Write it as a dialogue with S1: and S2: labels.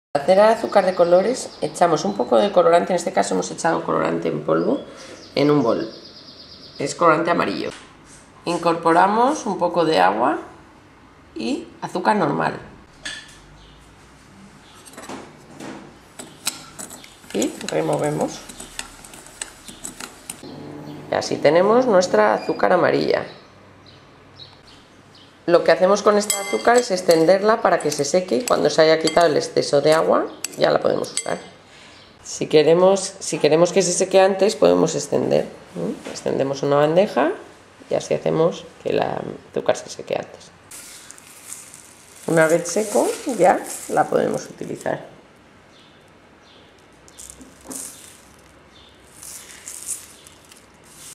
S1: Para hacer el azúcar de colores echamos un poco de colorante, en este caso hemos echado colorante en polvo en un bol, es colorante amarillo. Incorporamos un poco de agua y azúcar normal y removemos. Y así tenemos nuestra azúcar amarilla. Lo que hacemos con esta azúcar es extenderla para que se seque y cuando se haya quitado el exceso de agua ya la podemos usar. Si queremos que se seque antes, podemos extender. Extendemos una bandeja y así hacemos que el azúcar se seque antes. Una vez seco ya la podemos utilizar.